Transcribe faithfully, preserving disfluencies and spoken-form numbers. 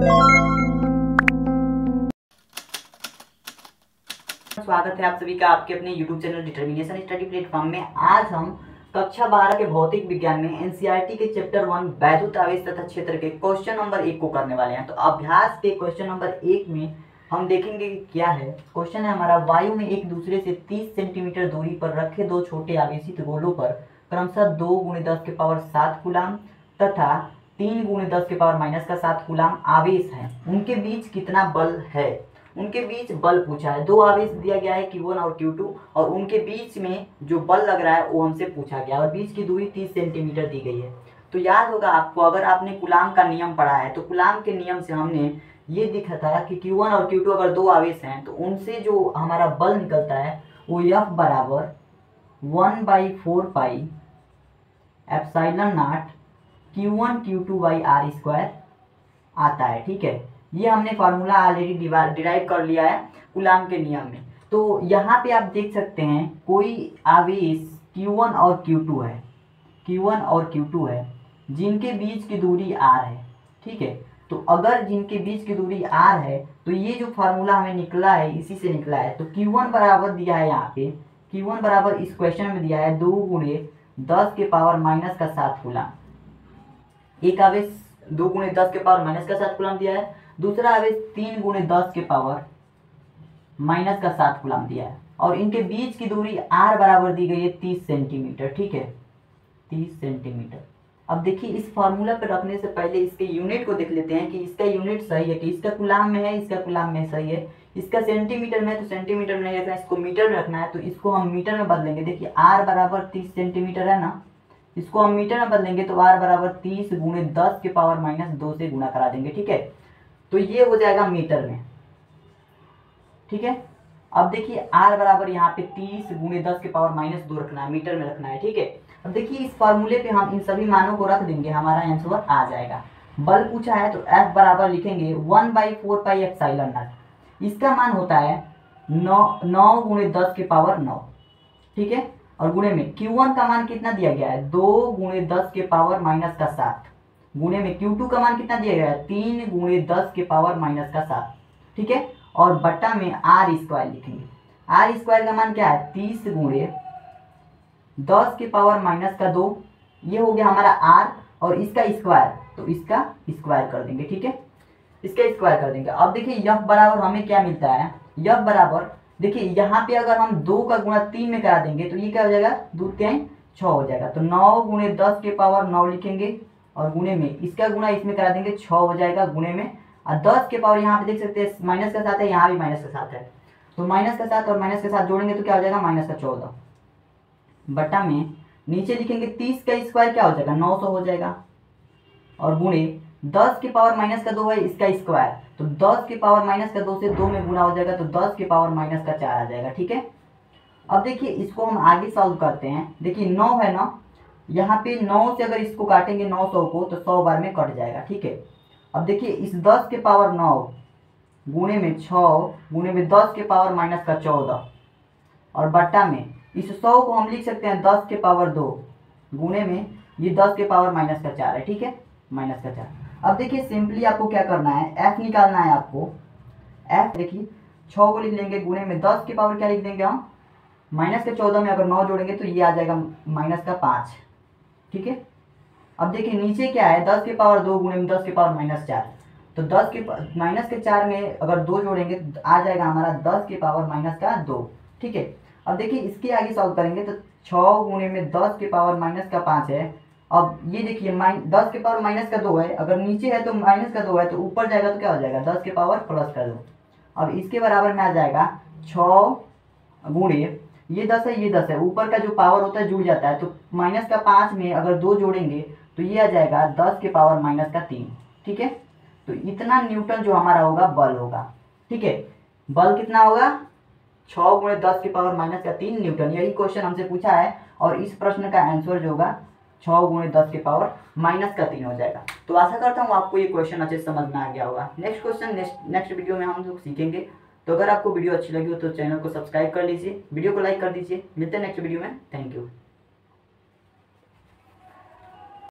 स्वागत है आप सभी का आपके अपने YouTube channel determination study platform में। आज हम कक्षा बारह के भौतिक विज्ञान में एनसीईआरटी के चैप्टर वन वैद्युत आवेश तथा क्षेत्र के क्वेश्चन नंबर एक को करने वाले हैं। तो अभ्यास के क्वेश्चन नंबर एक में हम देखेंगे कि क्या है। क्वेश्चन है हमारा, वायु में एक दूसरे से तीस सेंटीमीटर दूरी पर रखे दो छोटे आवेशित गोलों पर क्रमशः दो गुणे दस के पावर सात कूलाम तथा तीन गुणे दस के पावर माइनस का सात कूलाम आवेश है, उनके बीच कितना बल है। उनके बीच बल पूछा है। दो आवेश दिया गया है क्यू वन और क्यू टू और उनके बीच में जो बल लग रहा है वो हमसे पूछा गया और बीच की दूरी तीस सेंटीमीटर दी गई है। तो याद होगा आपको, अगर आपने कूलाम का नियम पढ़ा है तो कूलाम के नियम से हमने ये दिखा था कि क्यू वन और क्यू टू अगर दो आवेश हैं तो उनसे जो हमारा बल निकलता है वो एफ बराबर one by four pi epsilon nought Q one Q two by R square आता है। ठीक है, ये हमने फार्मूला ऑलरेडी डिराइव कर लिया है कूलाम के नियम में। तो यहाँ पे आप देख सकते हैं कोई आवेश क्यू वन और क्यू टू है, क्यू वन और क्यू टू है जिनके बीच की दूरी r है। ठीक है, तो अगर जिनके बीच की दूरी r है तो ये जो फार्मूला हमें निकला है इसी से निकला है। तो क्यू वन बराबर दिया है यहाँ पे, क्यू वन बराबर इस क्वेश्चन में दिया है दो गुणे दस के पावर माइनस का सात कूलाम। एक आवेश दो गुणे दस के पावर माइनस का सात कूलाम दिया है, दूसरा आवेश तीन गुणे दस के पावर माइनस का सात कूलाम दिया है और इनके बीच की दूरी r बराबर दी गई है तीस सेंटीमीटर। ठीक है, तीस सेंटीमीटर। अब देखिए इस फार्मूला पर रखने से पहले इसके यूनिट को देख लेते हैं कि इसका यूनिट सही है कि इसका कूलाम में है, इसका कूलाम में सही है। इसका सेंटीमीटर में है तो सेंटीमीटर में नहीं रखना है, इसको मीटर में रखना है तो इसको हम मीटर में बदलेंगे। देखिए r बराबर तीस सेंटीमीटर है ना, इसको हम मीटर में बदलेंगे तो r बराबर तीस गुणे दस के पावर माइनस दो से गुणा करा देंगे। ठीक है, तो ये हो जाएगा मीटर में। ठीक है, अब देखिए r बराबर यहाँ पे तीस गुणे दस के पावर माइनस दो रखना है, मीटर में रखना है। ठीक है, अब देखिए इस फॉर्मूले पे हम इन सभी मानों को रख देंगे, हमारा आंसर आ जाएगा। बल पूछा है तो f बराबर लिखेंगे one by four pi epsilon nought. इसका मान होता है नौ नौ गुणे दस के पावर नौ। ठीक है, और गुणे में क्यू वन का मान कितना दिया गया है, दो गुणे दस के पावर माइनस का सात। गुणे में क्यू टू का मान कितना दिया गया है, तीन गुणे दस के पावर माइनस का सात। ठीक है, और बट्टा में आर स्क्वायर लिखेंगे। आर स्क्वायर का मान क्या है, तीस गुणे दस के पावर माइनस का दो, ये हो गया हमारा आर और इसका स्क्वायर तो इसका स्क्वायर कर देंगे। ठीक है, इसका स्क्वायर कर देंगे। अब देखिए यफ बराबर हमें क्या मिलता है, यफ बराबर देखिए यहाँ पे अगर हम दो का गुणा तीन में करा देंगे तो ये क्या हो जाएगा, दो तीन छः हो जाएगा। तो नौ गुणे दस के पावर नौ लिखेंगे और गुणे में इसका गुणा इसमें करा देंगे, छः हो जाएगा गुणे में। और दस के पावर यहाँ पे देख सकते हैं माइनस का साथ है, यहाँ भी माइनस का साथ है तो माइनस का साथ और माइनस के साथ जोड़ेंगे तो क्या हो जाएगा, माइनस का चौदह। बटा में नीचे लिखेंगे तीस का स्क्वायर क्या हो जाएगा, नौ सौ हो जाएगा और गुणे दस के पावर माइनस का दो है इसका स्क्वायर तो दस के पावर माइनस का दो से दो में गुणा हो जाएगा तो दस के पावर माइनस का चार आ जाएगा। ठीक है, अब देखिए इसको हम आगे सॉल्व करते हैं। देखिए नौ है ना, यहाँ पे नौ से अगर इसको काटेंगे नौ सौ को तो सौ बार में कट जाएगा। ठीक है, अब देखिए इस दस के पावर नौ गुणे में छः गुणे में दस के पावर माइनस का चौदह और बट्टा में इस सौ को हम लिख सकते हैं दस के पावर दो गुणे में ये दस के पावर माइनस का चार है। ठीक है, माइनस का चार। अब देखिए सिंपली आपको क्या करना है, f निकालना है आपको। f देखिए छः को लिख लेंगे गुणे में दस के पावर क्या लिख देंगे हम, माइनस के चौदह में अगर नौ जोड़ेंगे तो ये आ जाएगा माइनस का पाँच। ठीक है, अब देखिए नीचे क्या है, दस के पावर दो गुणे में दस के पावर माइनस चार तो दस के माइनस के चार में अगर दो जोड़ेंगे तो आ जाएगा हमारा दस के पावर माइनस का दो। ठीक है, अब देखिए इसके आगे सॉल्व करेंगे तो छः गुणे में दस के पावर माइनस का पाँच है। अब ये देखिए माइन दस के पावर माइनस का दो है, अगर नीचे है तो माइनस का दो है तो ऊपर जाएगा तो क्या हो जाएगा, दस के पावर प्लस का दो। अब इसके बराबर में आ जाएगा छः गुणे ये दस है ये दस है, ऊपर का जो पावर होता है जुड़ जाता है तो माइनस का पाँच में अगर दो जोड़ेंगे तो ये आ जाएगा दस के पावर माइनस का तीन। ठीक है, तो इतना न्यूटन जो हमारा होगा बल होगा। ठीक है, बल कितना होगा, छः गुणे दस के पावर माइनस का तीन न्यूटन। यही क्वेश्चन हमसे पूछा है और इस प्रश्न का आंसर जो होगा छः गुणे दस के पावर माइनस का तीन हो जाएगा। तो आशा करता हूँ आपको ये क्वेश्चन अच्छे से समझ में आ गया होगा। Next question next next video में हम लोग सीखेंगे। तो अगर आपको वीडियो अच्छी लगी हो तो चैनल को सब्सक्राइब कर लीजिए, वीडियो को लाइक कर दीजिए। मिलते हैं नेक्स्ट वीडियो में। Thank you.